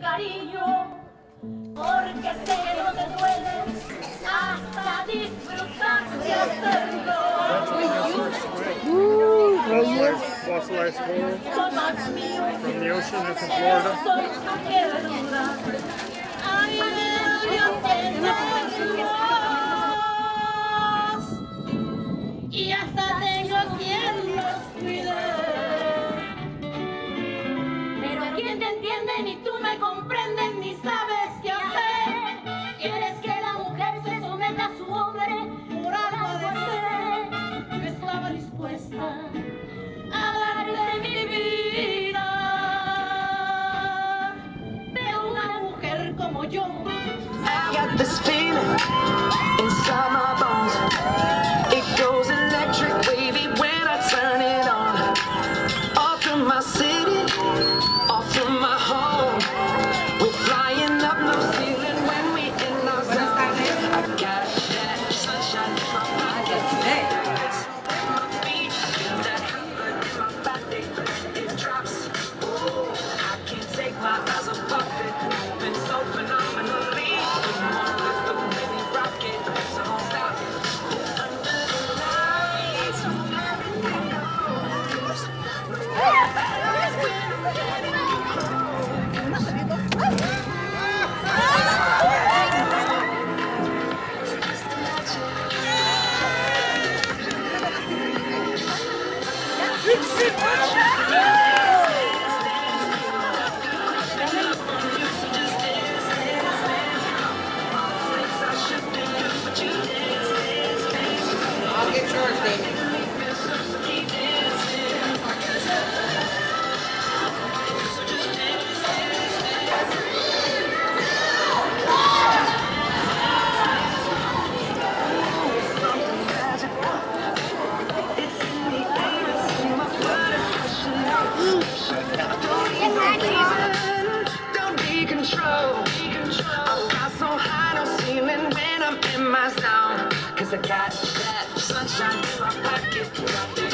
cariño, porque sé que no te duele hasta disfrutar de hacerlo. Lost the last coral from the ocean. It's in Florida. Y hasta tengo quien los cuide. Pero quien te entiende ni tú me comprendes ni sabes qué hacer. Quieres que la mujer se someta a su hombre por algo de ser. Yo estaba dispuesta a darte mi vida, pero una mujer como yo. I got this feeling inside my bones. It goes electric wavy when I turn it on. Off from my city, off from my home. We're flying up no ceiling when we in our zone. I got that sunshine in my pocket. My feet, I feel that hunger in my body. It drops. Ooh, I can't take my eyes off it. Moving so phenomenally. Come on, let's go, baby, rock it. So don't stop. Under the lights, everything goes. I'll get yours, David. Don't be control. I fly so high, no ceiling when I'm in my zone. 'Cause I got that sunshine in my pocket.